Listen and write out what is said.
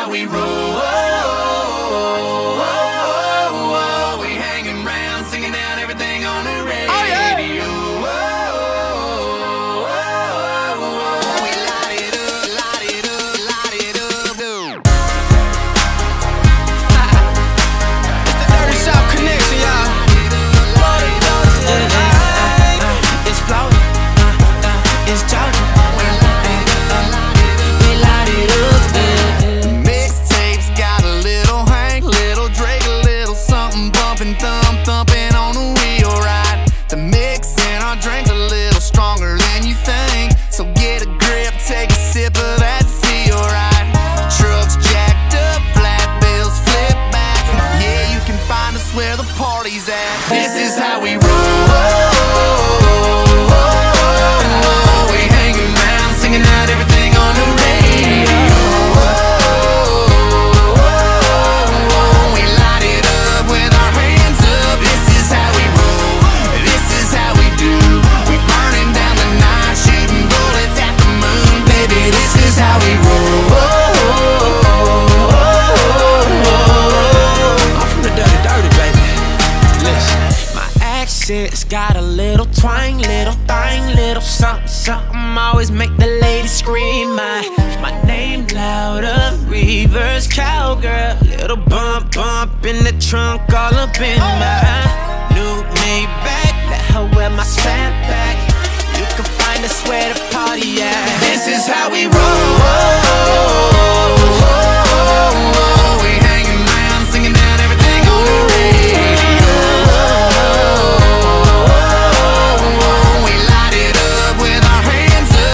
how we roll. We hanging round, singing down everything on the radio. Oh, yeah. We light it up, light it up, light it up. It's the Dirty South Connection, y'all. It's Florida, it's Georgia. We light it up. Mixtapes got a little Hank, little Drake, a little something bumping, thumping on the wheel, right? The mix in our drinks a little stronger than you think, so get a grip, take a sip of that feel, right? Trucks jacked up, flat bills flip back. Yeah, you can find us where the party's at. This is how we roll. We hanging around, singing out everything on the radio. We light it up with our hands up. This is how we roll. This is how we do. We burning down the night, shooting bullets at the moon. Baby, this is how we roll. I'm from the dirty, baby. Listen, my accent's got a little twang, little thing, little something, always make the ladies scream. My name louder, reverse cowgirl, little bump in the trunk, all up in my new Maybach. Let her wear my snapback. You can find us where the party at. This is how we roll.